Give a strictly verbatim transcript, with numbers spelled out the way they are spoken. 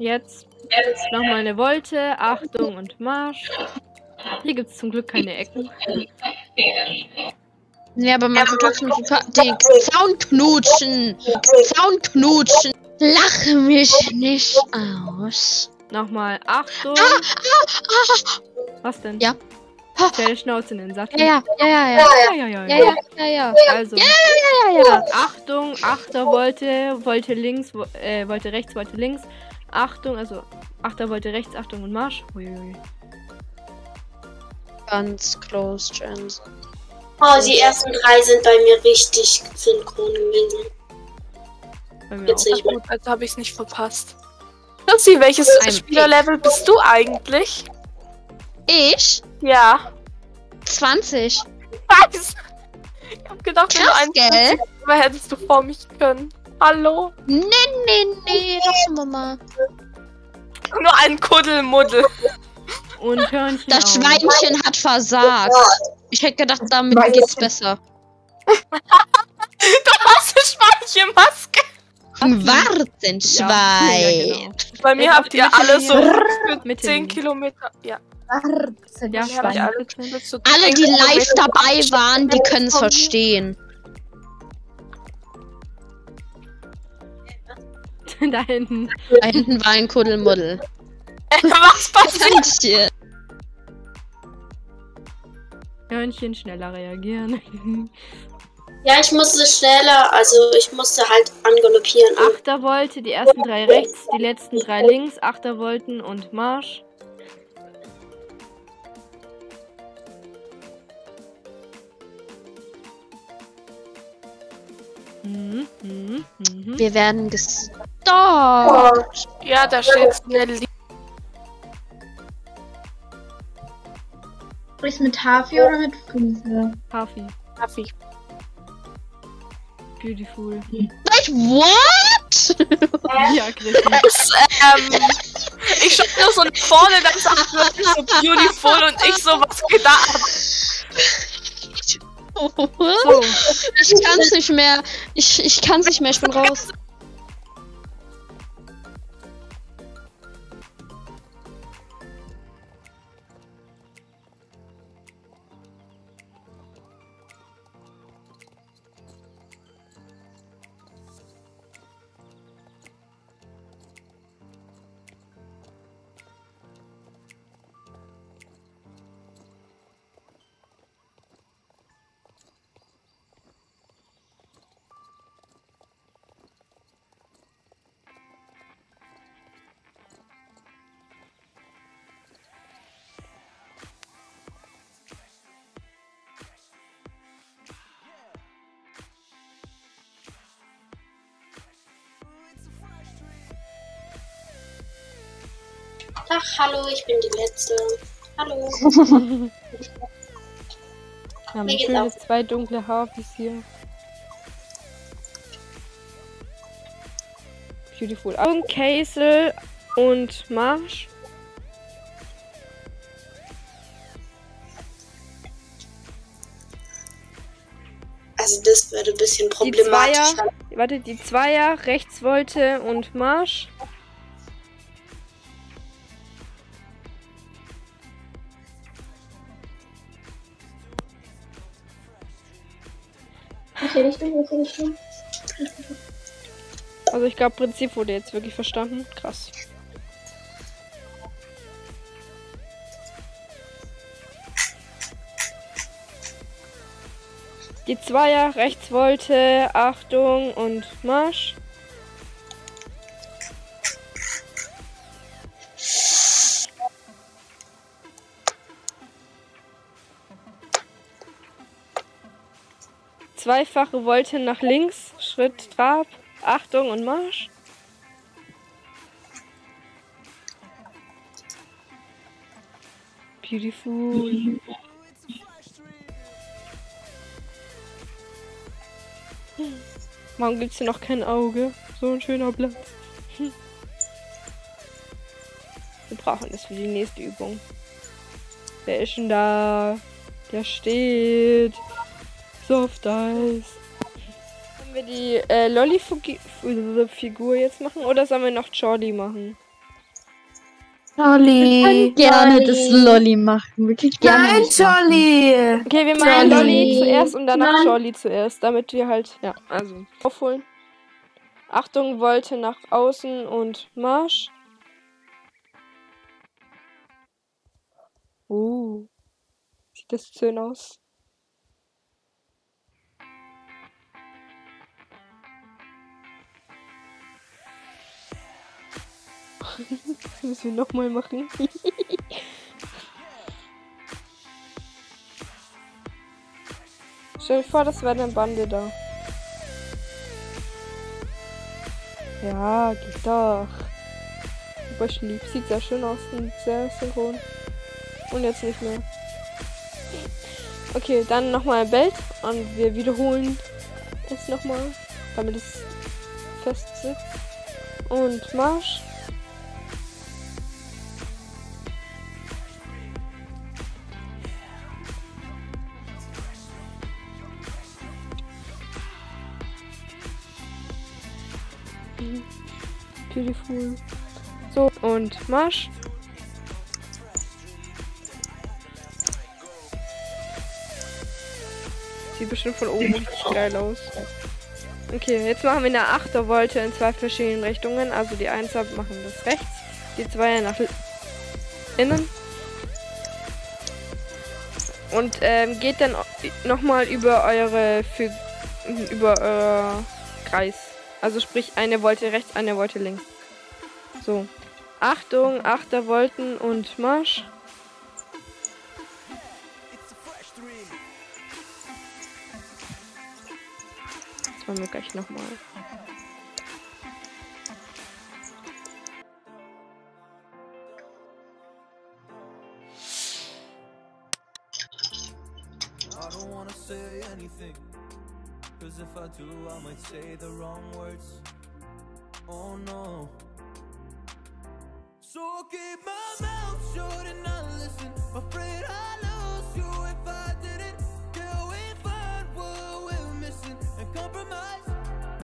jetzt nochmal eine Volte. Achtung und Marsch. Hier gibt es zum Glück keine Ecken. Ja, aber man kann trotzdem super den Zaun knutschen. Zaun knutschen. Lache mich nicht aus. Nochmal Achtung. Ah, ah, ah. Was denn? Ja. Stell die Schnauze in den Sattel. Ja, ja, ja, ja, ja, ja, ja, ja, ja, ja, ja. Also, ja, ja, ja, ja. Achtung, Achter wollte, wollte links, wo, äh, wollte rechts, wollte links. Achtung, also Achter wollte rechts, Achtung und Marsch. Uiuiui. Ganz close, Chance. Oh, die ersten drei sind bei mir richtig synchron gewesen. Bei mir Jetzt auch. nicht mehr. Also habe ich es nicht verpasst. Lucy, welches Ein Spielerlevel bist du eigentlich? Ich? Ja. zwanzig. Was? Ich hab gedacht, wenn du Krass, ein gell? aber hättest du vor mich können. Hallo? Nee, nee, nee, lassen wir mal. Nur ein Kuddelmuddel. Und Hörnchen Das auch. Schweinchen hat versagt. Ich hätte gedacht, damit geht's besser. Du hast eine Schweinchenmaske. Warzenschwein. Ja, genau. Bei mir Jetzt auf habt die ihr Mitte alle so Linie. für Mitte zehn Linie. Kilometer. Ja. Ja, Bei mir habt ihr alle Schwein. für so Alle, zehn die live Kilometer dabei Abstand waren, die können es von mir. verstehen. Da hinten. Da hinten war ein Kuddelmuddel. Was passiert? Hörnchen. Hörnchen schneller reagieren. Ja, ich musste schneller, also ich musste halt angaloppieren. Achter wollte, die ersten drei rechts, die letzten drei links. Achter wollten und Marsch. Mhm, mhm, mhm. Wir werden gestalkt. Ja, da steht schnell. Sprichst du mit Hafi oder mit Friese? Hafi. Kaffee. Beautiful. Like, what? Ja, Christi. Das, ähm, ich schaue nur so nach vorne, dann sagt wirklich so beautiful und ich so, was geht da ab? So. Ich kann's nicht mehr. Ich, ich kann's nicht mehr, ich bin raus. Ach, hallo, ich bin die Letzte. Hallo. Wir haben Mir geht's schöne zwei dunkle Hafis hier. Beautiful. Und Käsel und Marsch. Also das würde ein bisschen Die problematisch. Zweier, warte, die Zweier, rechts wollte und Marsch. Welche Richtung? Welche Richtung? Also ich glaube, Prinzip wurde jetzt wirklich verstanden. Krass. Die Zweier, rechts wollte, Achtung und Marsch. Zweifache wollte nach links, Schritt, Trab, Achtung und Marsch. Beautiful. Warum gibt's hier noch kein Auge? So ein schöner Platz. Wir brauchen das für die nächste Übung. Wer ist denn da? Der steht. Soft Eis. Sollen wir die äh, Lolli-Figur jetzt machen oder sollen wir noch Jordi machen? Jolly. Gerne das Lolli machen. Wirklich gerne. Nein, das machen. Jolly. Okay, wir machen Jolly. Lolli zuerst und danach Nein. Jolly zuerst, damit wir halt, ja, also aufholen. Achtung, Wolte nach außen und Marsch. Uh, sieht das schön aus. Das müssen wir nochmal machen. Stell dir vor, das wäre eine Bande da. Ja, geht doch. Aber ich lieb. Sieht sehr schön aus und sehr synchron. Und jetzt nicht mehr. Okay, dann nochmal Belt und wir wiederholen es nochmal, damit es fest sitzt. Und Marsch. Beautiful. So, und Marsch. Sieht bestimmt von oben richtig geil aus. Okay, jetzt machen wir eine Achtervolte in zwei verschiedenen Richtungen. Also die Einser machen das rechts, die Zweier nach innen. Und ähm, geht dann nochmal über eure Fü über euer Kreis. Also sprich eine Volte rechts, eine Volte links. So. Achtung, Achtervolten und Marsch. Das machen wir gleich nochmal. I don't wanna say anything, cause if I do I might say the wrong words. Oh no. So I'll keep my mouth shut and not listen, afraid I